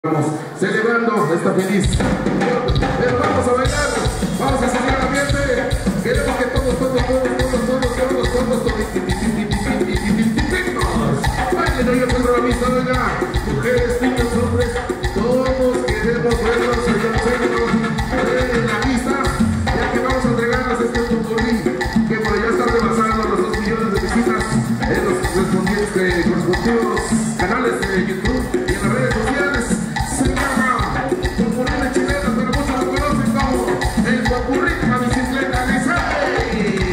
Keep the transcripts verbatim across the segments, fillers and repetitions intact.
Vamos celebrando esta feliz. Pero vamos a bailar, vamos a seguir el ambiente. Queremos que todos, todos, todos, todos, todos, todos, todos, todos, bailen hoy el programista, oiga, mujeres, niños, hombres, todos queremos verlos, verlos en la pista, ya que vamos a entregarles este popurrí que por allá está rebasando los dos millones de visitas en los correspondientes correspondientes canales de YouTube y en las redes sociales. Se llama popurrí de chilena, pero muchos lo conocen como el popurrí de la bicicleta de Isabel.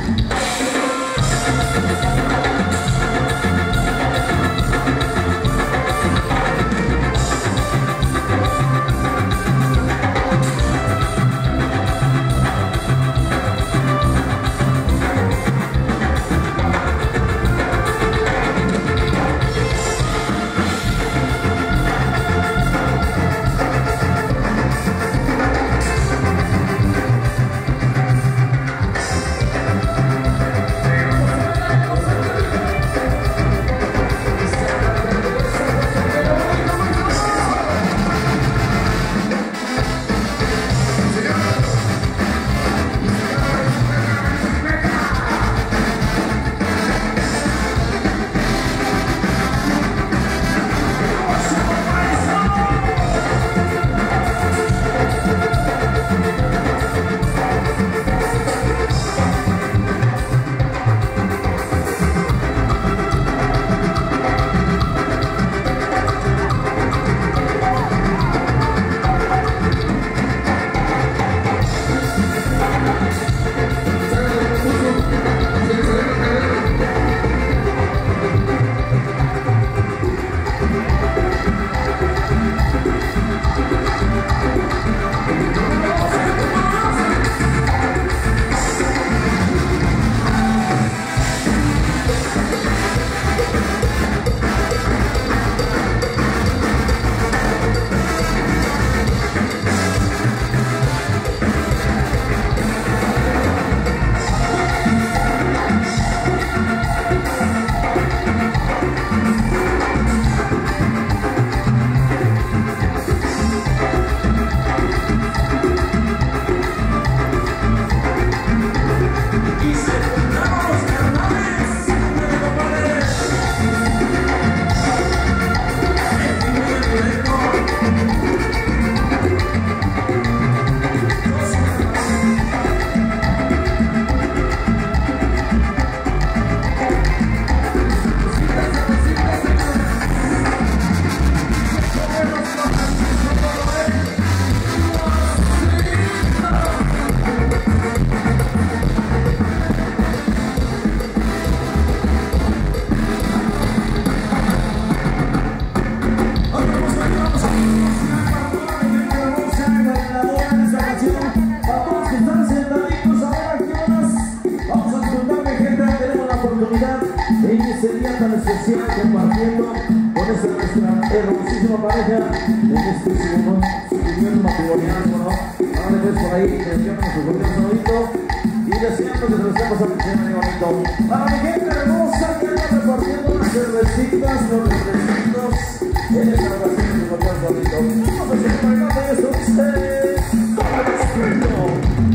Tan especial compartiendo con esta nuestra hermosísima pareja en este seguimiento matrimonial, ¿no? Ahora les por ahí, les llamo a su gobierno bonito y deseando que se los estemos aprendiendo bonito. Para mi gente hermosa que anda repartiendo las cervecitas, los refresquitos en esta ocasión de su gobierno bonito. Vamos a seguir bailando eso, ustedes con el estreno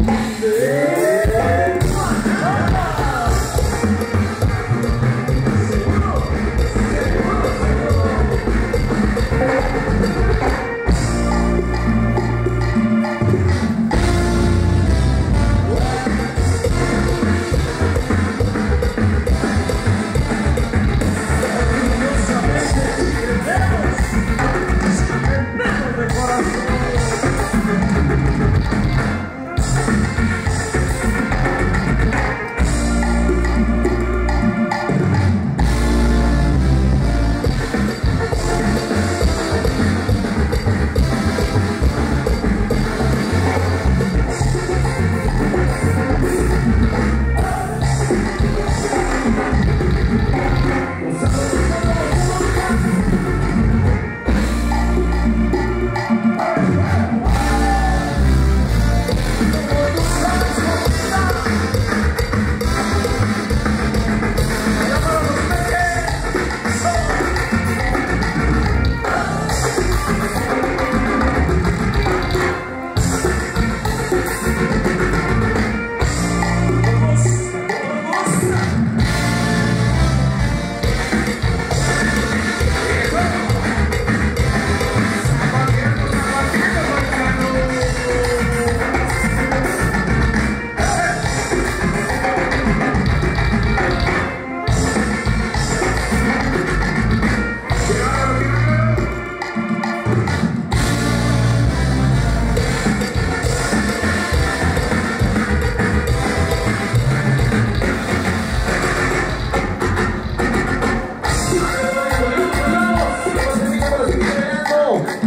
de... Corazón.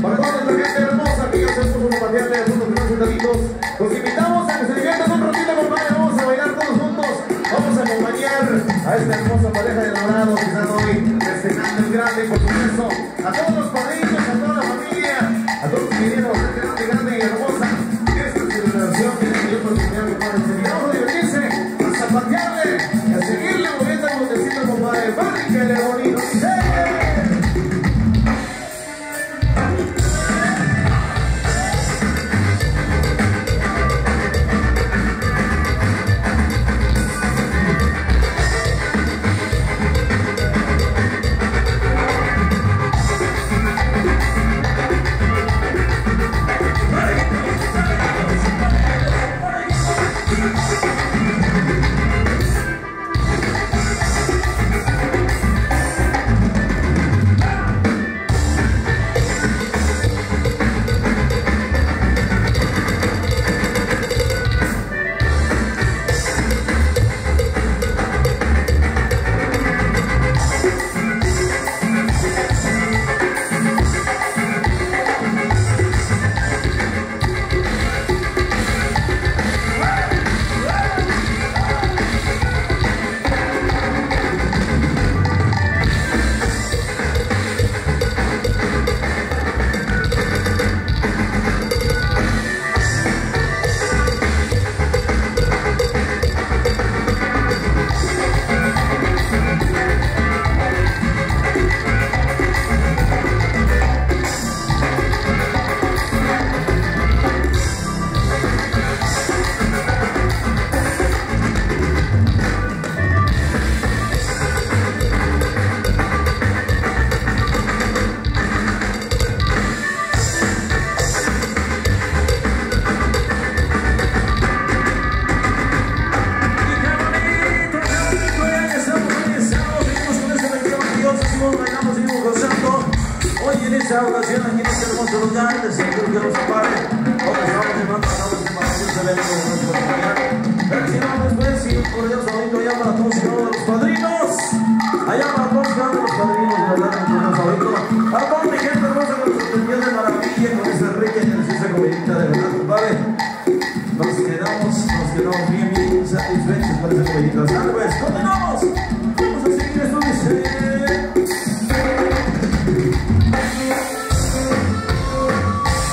Para toda nuestra gente hermosa que ya se puso una pateada de algunos que están sentaditos, los invitamos a que se diviertan un ratito, compadre. Vamos a bailar todos juntos. Vamos a acompañar a esta hermosa pareja de enamorados que están hoy festejando el grande, por supuesto. A todos los padrinos, a toda la familia, a todos los que vinieron a este grande, grande y hermosa. Esta celebración que les dio por oportunidad, compadre. Vamos a divertirse, a zapatearle y a seguirle moviendo el botecito, compadre. Bárriquele bonito. ¡Sí! Esta ocasión aquí en este hermoso lugar, desde el club de los Zapares, donde estamos llevando a cabo este maravilloso evento de nuestro familiar. Reaccionamos después y un cordial saludito allá para todos y todos los padrinos. Allá para todos y todos los padrinos, de verdad, un cordial saludito. A toda mi gente hermosa que nos atendió de maravilla con esa rica y deliciosa comidita, de verdad, compadre. Nos quedamos, nos quedamos bien, bien satisfechos con esa comidita. ¿Sale pues? ¡Continuamos! Vamos a seguir esto, dice...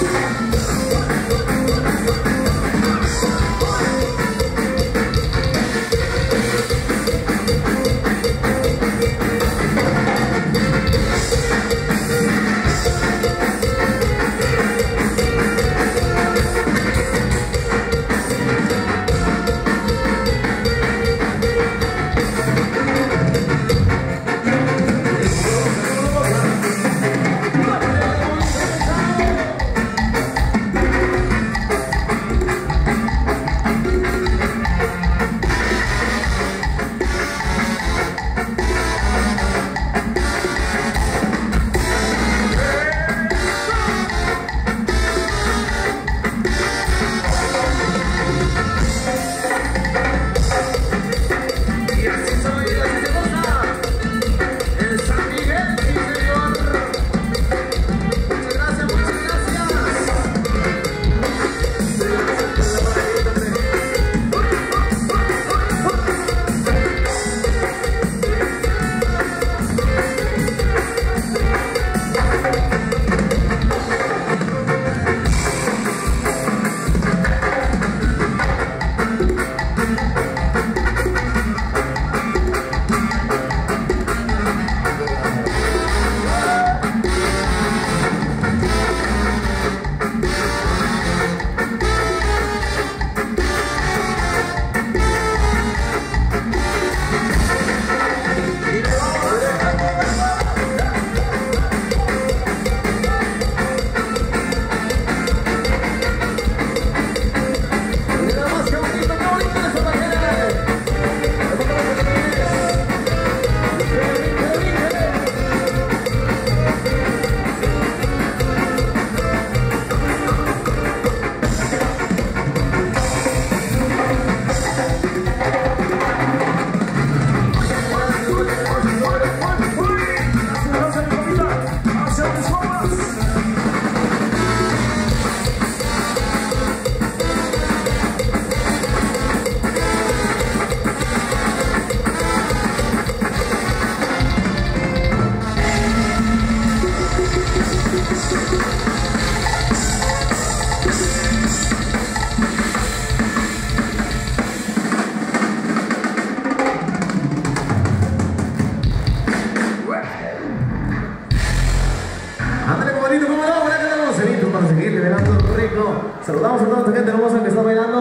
bonito, cómo no, por acá tenemos eventos para seguir liberando rico. Saludamos a toda esta gente hermosa que está bailando.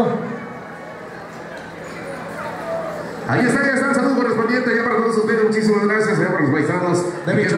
Ahí está, ya está el saludo correspondiente ya para todos ustedes. Muchísimas gracias ya para los paisanos.